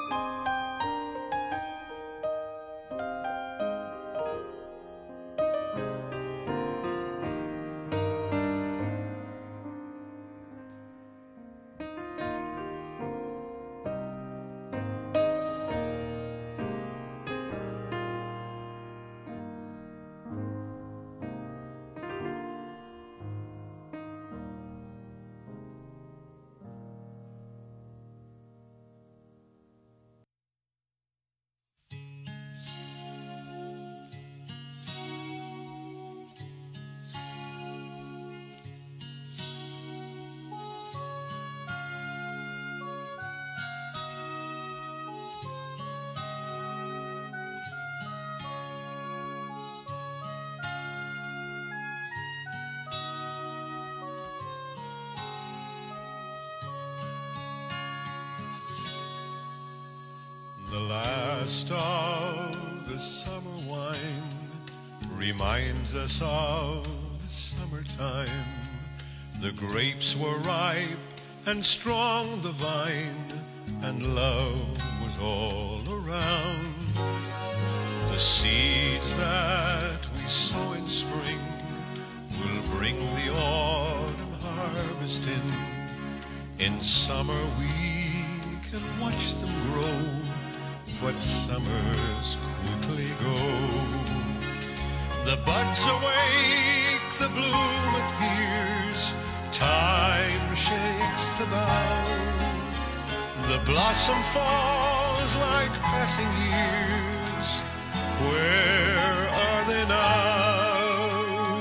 The last of the summer wine reminds us of the summertime. The grapes were ripe and strong the vine, and love was all around. The seeds that we sow in spring will bring the autumn harvest in. In summer we can watch them grow, but summers quickly go. The buds awake, the bloom appears, time shakes the bough. The blossom falls like passing years, where are they now?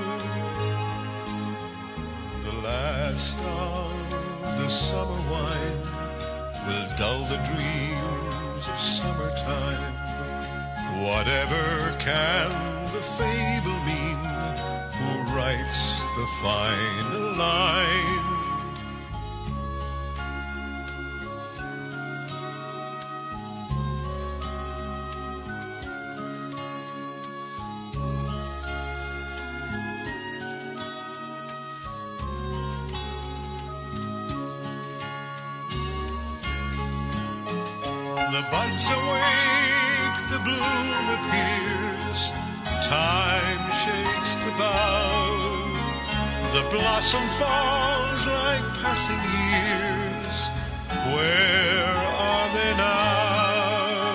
The last of the summer wine will dull the dreams of summertime. Whatever can the fable mean? Who writes the final line? The buds awake, the bloom appears, time shakes the bough. The blossom falls like passing years, where are they now?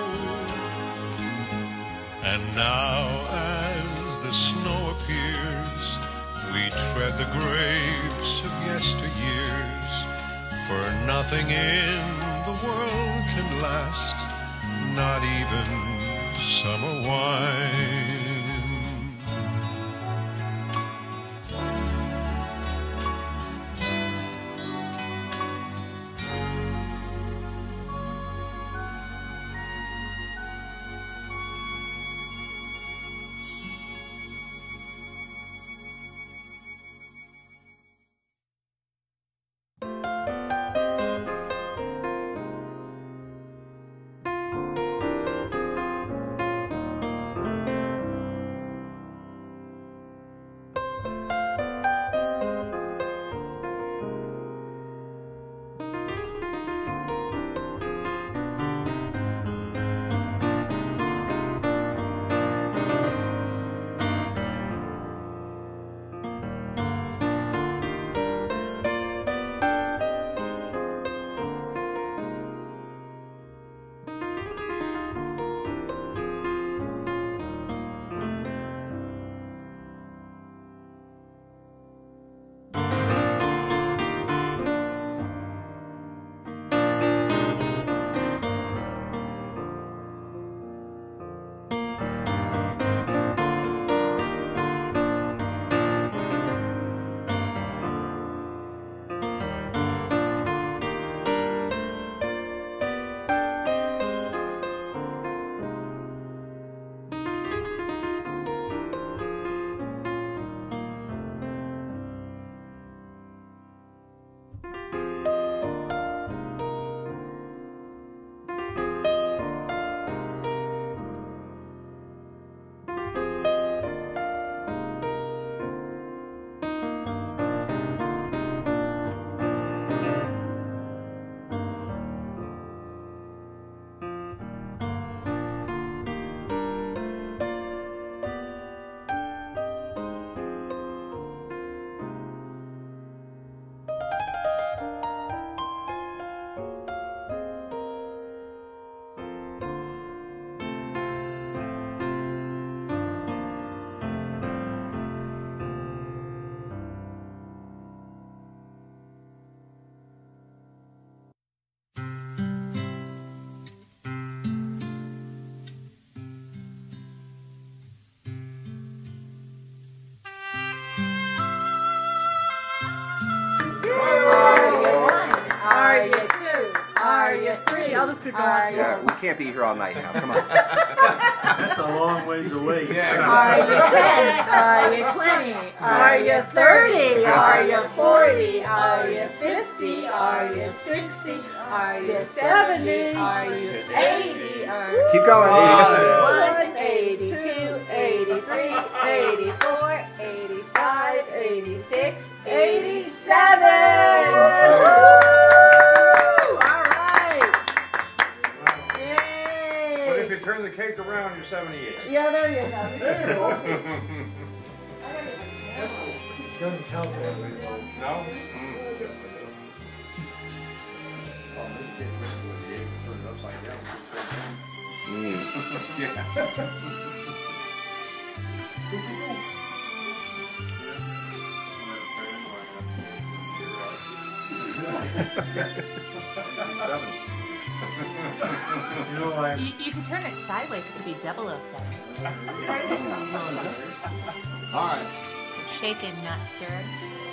And now as the snow appears, we tread the grapes of yesteryears, for nothing in the world can last, not even summer wine. you 3? I'll just keep going. Yeah, we can't be here all night now. Come on. That's a long ways away. Yeah. Are you 10? Are you 20? Are you 30? Are you 40? Are you 50? Are you 60? Are you 70? Are you 80? Keep going. 81, 82, 83, 84, 85, 86, 87. Woo! All right. Yay. But if you turn the cake around, you're 78. Yeah, there you go. It's going to count that way. No? You know, You could turn it sideways, it could be 007. Alright. Shaken, not stirred.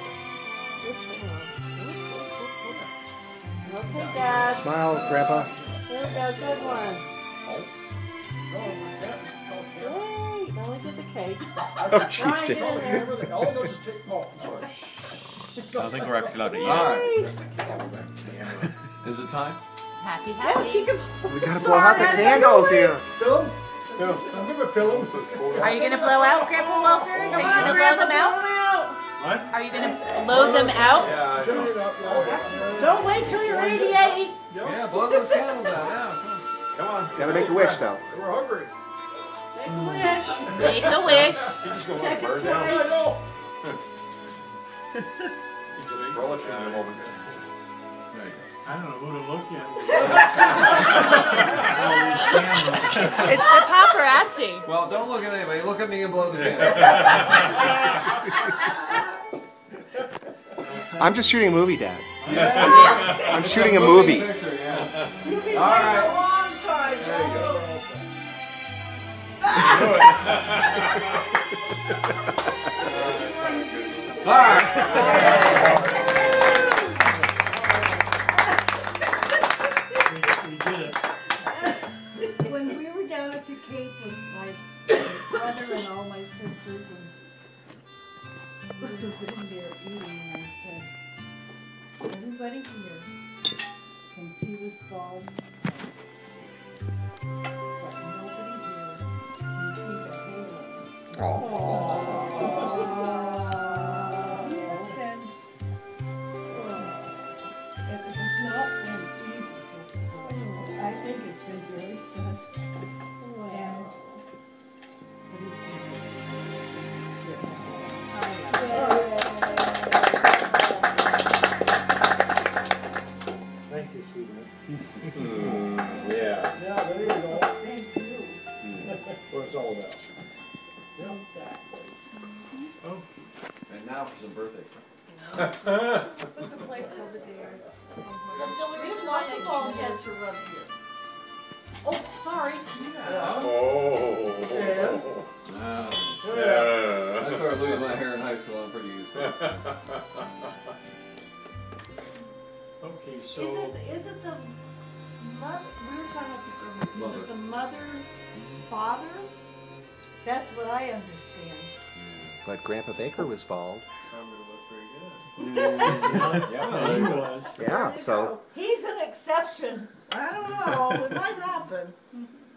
Okay, Dad. Smile, Grandpa. Here we go, good one. Wait, now we get the cake. Oh, jeez. All it does is take I think we're actually allowed to eat. Alright. Is it time? Happy, Yes, happy. you can. We gotta blow out the candles here. Film? I'm gonna film. Are you going to blow out, Grandpa Walter? Are you going to blow them out? What? Are you going to blow them out? Yeah, Don't wait till you're 88. Yeah, blow those candles out now. come on. Gotta make a wish, though. We're hungry. Make a wish. Make a wish. You're just gonna Check it burn down. twice. Relishing in a moment. I don't know who to look at. It's the paparazzi. Well, don't look at anybody. Look at me and blow the candle. I'm just shooting a movie, Dad. I'm shooting a movie. Picture, yeah. You've been All waiting right. a long time. There you go. Alright. We did it. When we were down at the Cape with my brother and all my sisters, and we were sitting there eating, and I said, everybody here can see this bulb, but nobody here can see the halo. It has not been easy for people. I think it's been very stressful. And but it's been Thank you, sweetheart. Yeah. Yeah, there you go. Thank you. What it's all about. Exactly. And now for some birthday. Put the plates over there. There's lots of ball heads to rub here. Oh, sorry. Oh. I started losing my hair in high school. I'm pretty used to it. Okay, so Is it the mother? We were talking about this earlier. Is Mother. it the mother's father? That's what I understand. But Grandpa Baker was bald. yeah, he was. Yeah, so He's an exception. I don't know. It might happen.